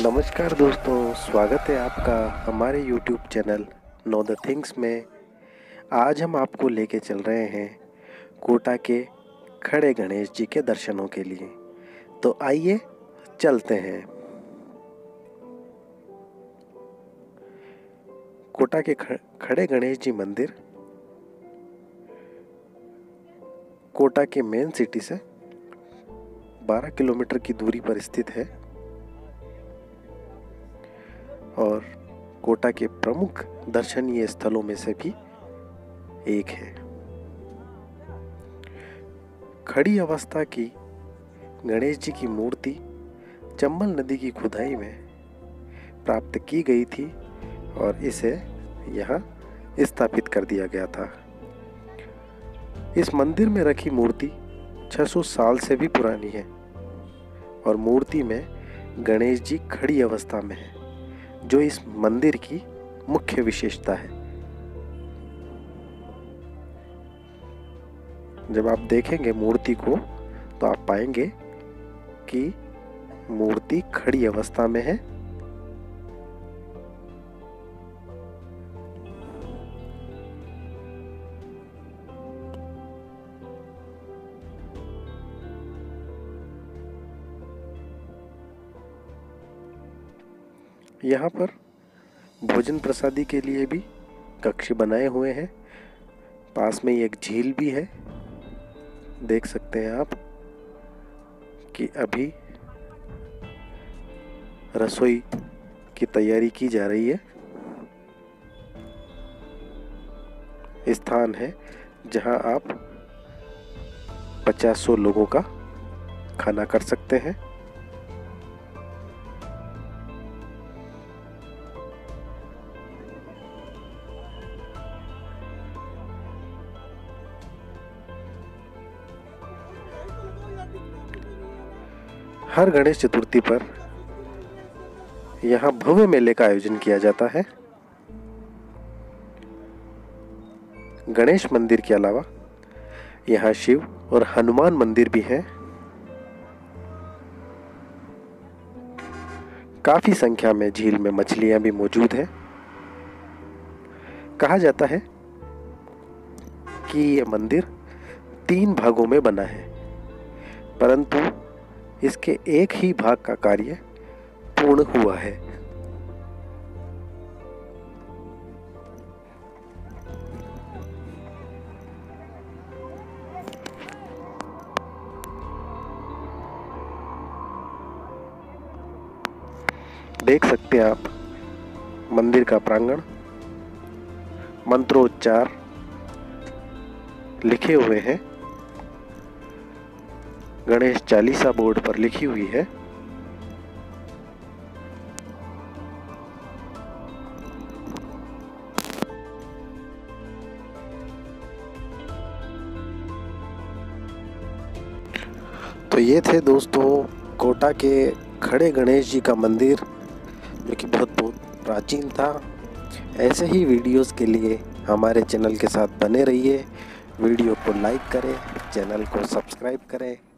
नमस्कार दोस्तों, स्वागत है आपका हमारे YouTube channel know the things में। आज हम आपको लेके चल रहे हैं कोटा के खड़े गणेश जी के दर्शनों के लिए। तो आइए चलते हैं। कोटा के खड़े गणेश जी मंदिर कोटा के मेन सिटी से 12 किलोमीटर की दूरी पर स्थित है और कोटा के प्रमुख दर्शनीय स्थलों में से भी एक है। खड़ी अवस्था की गणेश जी की मूर्ति चंबल नदी की खुदाई में प्राप्त की गई थी और इसे यहाँ स्थापित कर दिया गया था। इस मंदिर में रखी मूर्ति 600 साल से भी पुरानी है और मूर्ति में गणेश जी खड़ी अवस्था में है, जो इस मंदिर की मुख्य विशेषता है। जब आप देखेंगे मूर्ति को तो आप पाएंगे कि मूर्ति खड़ी अवस्था में है। यहाँ पर भोजन प्रसादी के लिए भी कक्ष बनाए हुए हैं। पास में एक झील भी है। देख सकते हैं आप कि अभी रसोई की तैयारी की जा रही है। स्थान है जहां आप 50-100 लोगों का खाना कर सकते हैं। हर गणेश चतुर्थी पर यहाँ भव्य मेले का आयोजन किया जाता है। गणेश मंदिर के अलावा यहाँ शिव और हनुमान मंदिर भी हैं। काफी संख्या में झील में मछलियां भी मौजूद हैं। कहा जाता है कि ये मंदिर 3 भागों में बना है, परंतु इसके एक ही भाग का कार्य पूर्ण हुआ है। देख सकते हैं आप मंदिर का प्रांगण, मंत्रोच्चार लिखे हुए हैं। गणेश चालीसा बोर्ड पर लिखी हुई है। तो ये थे दोस्तों कोटा के खड़े गणेश जी का मंदिर, जो कि बहुत प्राचीन था। ऐसे ही वीडियोस के लिए हमारे चैनल के साथ बने रहिए। वीडियो को लाइक करें, चैनल को सब्सक्राइब करें।